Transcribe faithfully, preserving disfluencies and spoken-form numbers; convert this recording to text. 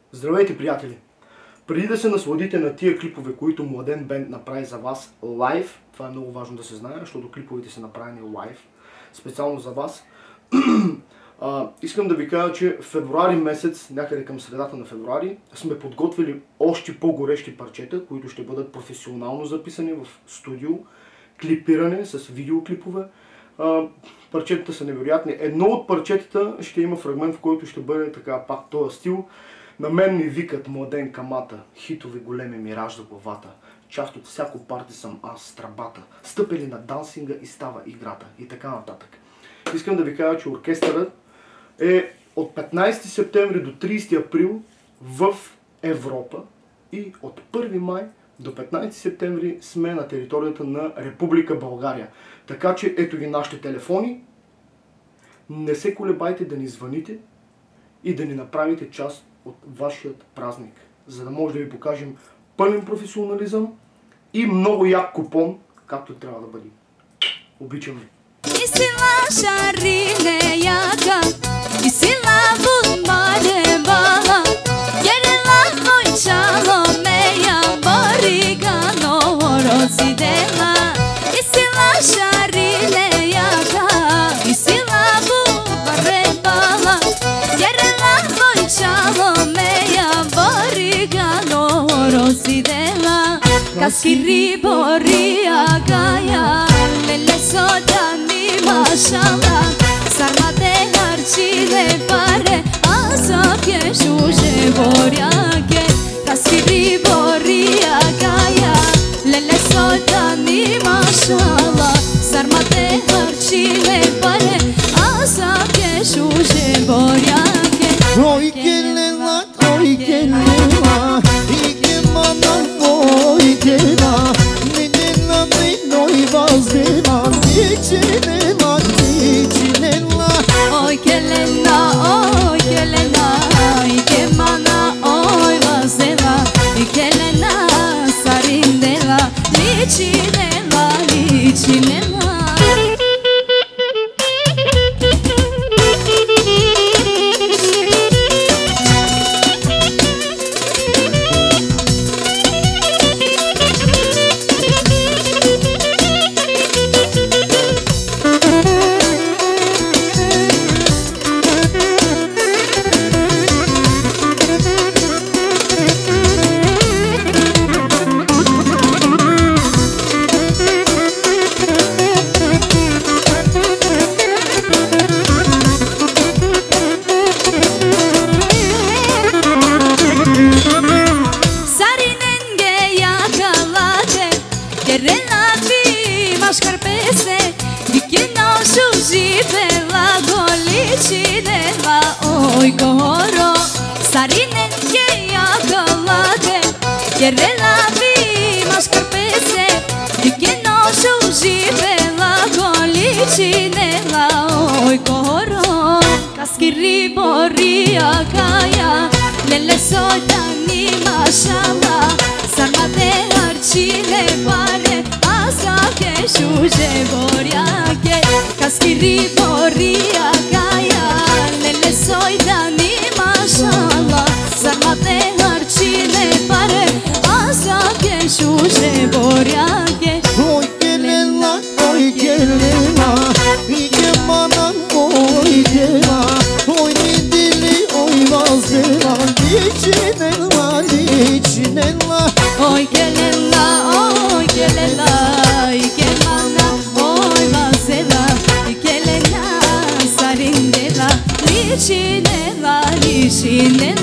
Здравейте, приятели! Преди да се насладите на тия клипове, които Младен Бенд направи за вас лайв, това е много важно да се знае, защото клиповете са направени лайв, специално за вас, а, искам да ви кажа, че в февруари месец, някъде към средата на февруари, сме подготвили още по-горещи парчета, които ще бъдат професионално записани в студио, клипиране с видеоклипове. А, парчетата са невероятни. Едно от парчетата ще има фрагмент, в който ще бъде така пак този стил. На мен ми викат Младен Камата, хитове големи ми ражда главата. Част от всяко парти съм аз, страбата. Стъпели на дансинга и става играта. И така нататък. Искам да ви кажа, че оркестърът е от петнайсети септември до трийсети април в Европа и от първи май до петнайсети септември сме на територията на Република България. Така че ето ги нашите телефони. Не се колебайте да ни звъните и да ни направите част от вашият празник, за да може да ви покажем пълен професионализъм и много як купон, както трябва да бъде. Обичам ви! Kaskiri boria gaya, lele sodani mashallah. Sarmate harchile pare, asake shuje boria ke. Kaskiri boria gaya, lele sodani mashallah. Sarmate harchile pare, asake shuje boria ke. Oy kelela, oy kelela, ikemana. Oy kela, minella minnoy vazela, içinela, içinela. Oy kelena, oy kelena, ikemana oy vazela, ikelena sarindela, içinela, içinela. Oy koro, sarinen ke yakalate, kerela vi mascarpese, dike no shuji bela golichinela. Oy koro, kaskiri boria kaya, lele sodani mashallah. Sarmate harchile pare, asake shuje boria ke. Kaskiri boria kaya, lele soydani mashallah. Sarmate harchile pare, asake shuje boria ke. Oy kelela, oy kelela, ikemana oy kela. Oy nidili, oy vazela, içinela, içinela. Oy kelela, oy kelela, ikemana oy vazela, ikelena sarindela, içinela, içinela.